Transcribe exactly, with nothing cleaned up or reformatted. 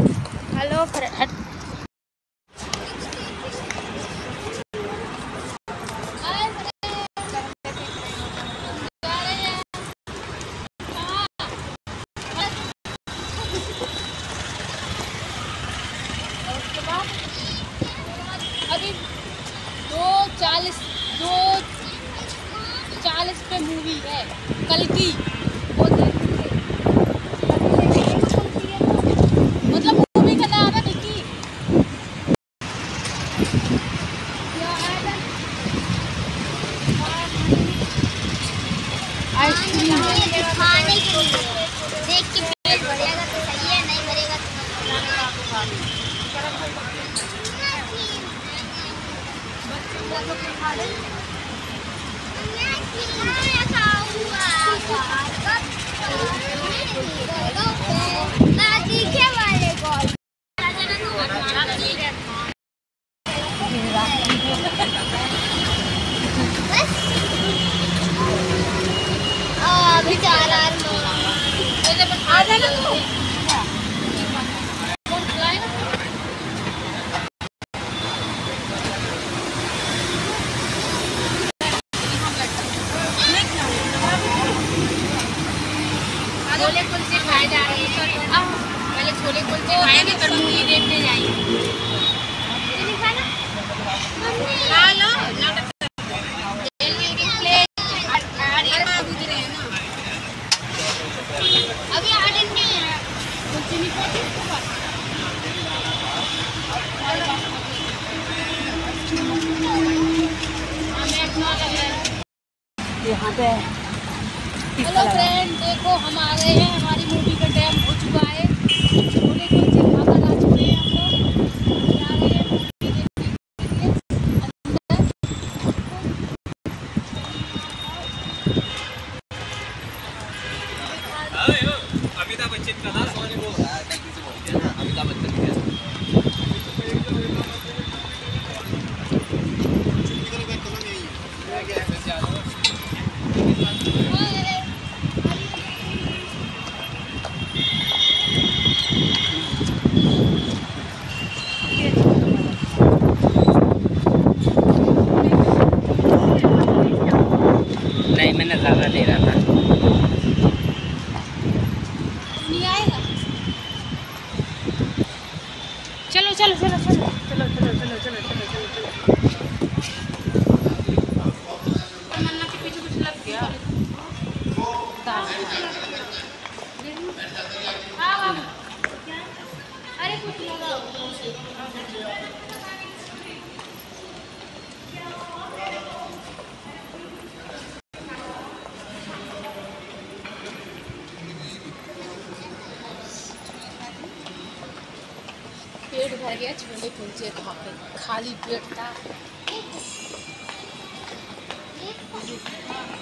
Hello friend, अभी दो चालीस दो चालीस पे मूवी है कल की, वो मतलब मूवी का नाम है निकी। आइसक्रीम खाने के लिए देख के पेट भरेगा तो सही है, नहीं भरेगा तो खा ले। छोले कुलचे खाए जा रहे हैं, पहले छोले कुलचे खाएंगे फिर मूवी देखने जाएंगे। खा लो अभी आर्डर नहीं है कुछ नहीं यहाँ पे। हेलो फ्रेंड, देखो हम आ गए हैं, हमारी मूवी का टाइम हो चुका है। छोले कुलचे खाकर आ चुके हैं हम लोग, जा रहे हैं मूवी देखने अंदर। अमिताभ बच्चन का ना सोने को अमिताभ बच्चन नहीं, मैंने ज़्यादा दे रहा था। नहीं आएगा। चलो चलो चलो चलो चलो चलो चलो चलो चलो चलो मन्ना के पीछे कुछ लग गया। हाँ अरे कुछ लगा। पेट भर गया छोले कुलचे खा के, खाली पेट था।